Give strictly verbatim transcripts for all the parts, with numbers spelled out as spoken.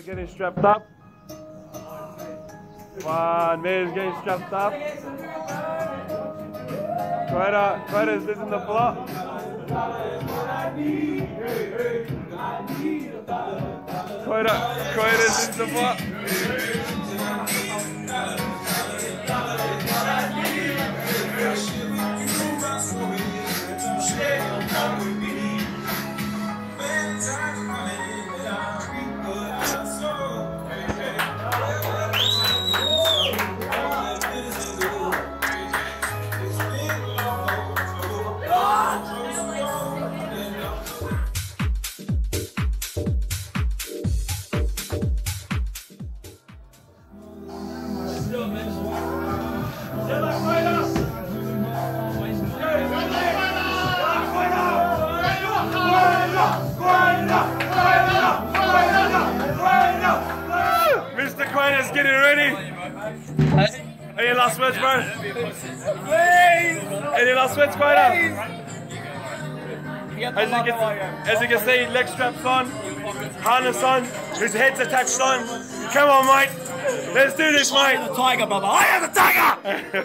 getting strapped up. One, Mayor's getting strapped up. Kowaider, Kowaider's losing the plot. Kowaider, Kowaider's losing the plot. Mister Kowaider's getting ready. Any last words, bro? Any last words, Kowaider? As you, can, as you can see, leg straps on, harness on, his head's attached on. Come on, mate. Let's do this, mate. I am the tiger, brother. I am the tiger!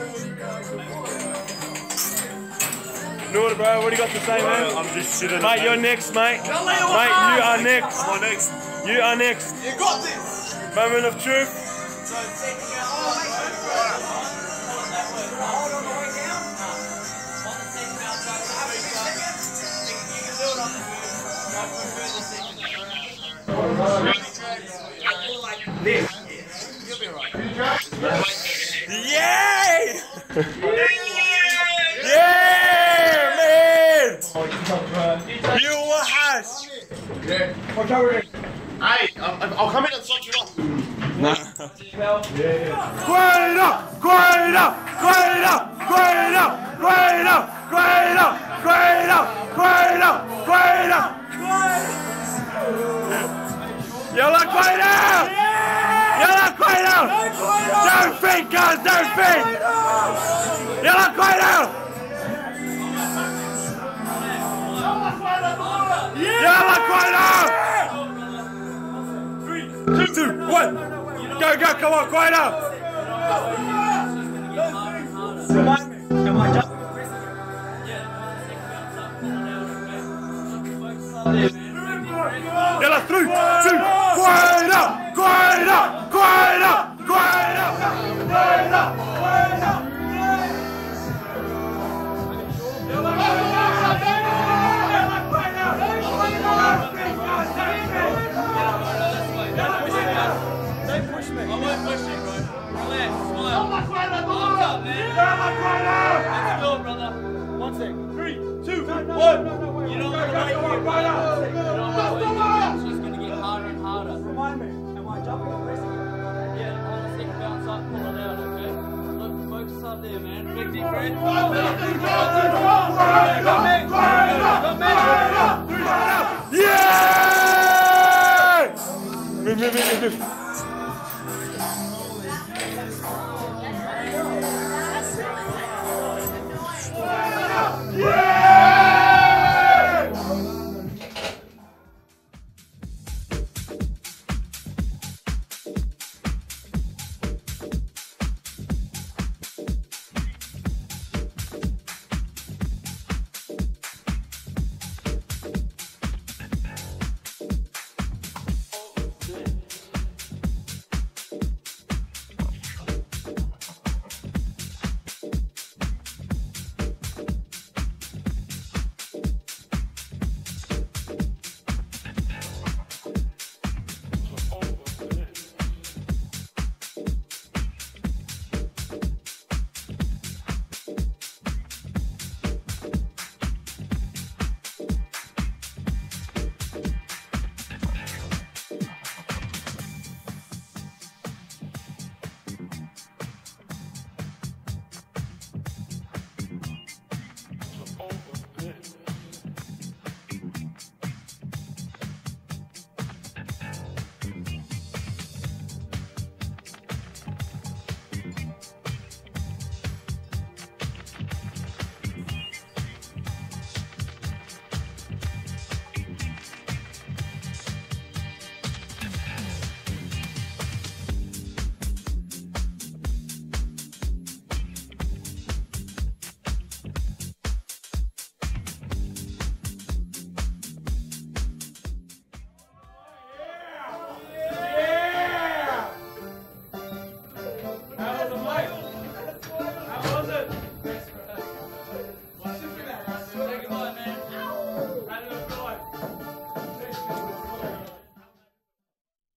Noor, bro, what do you got to say, man? I'm just sitting. Mate, you're next, mate. Mate, you are next. I'm next. You are next. You got this. Moment of truth. Yay! Yeah, man! You wahash! Hey, I'll, I'll come in and suck you off. Kowaider! Kowaider! Kowaider! Kowaider! Kowaider! Kowaider! Kowaider! Kowaider! Kowaider! Yalla Kowaider! Yalla Kowaider! Don't feed, guys! Don't feed! Yalla Kowaider! Yalla Kowaider! Three, two, one! Go, go, come on, Kowaider! Remind me, am I just... Yalla, three, two, Kowaider! Kowaider! Kowaider! Kowaider! Kowaider! Kowaider! Don't push me. I won't push you, bro. Relax, smile. Arms up, man. Let's go, brother. One second. Three, two, one. You don't want to wait here, bro. You don't want to wait here. It's just going to get harder and harder. Remind me, am I jumping or pressing? Yeah, hold on a second, bounce up, pull it out, okay? Look, focus up there, man. Big deep breath. Yeah! Move, move, move, move.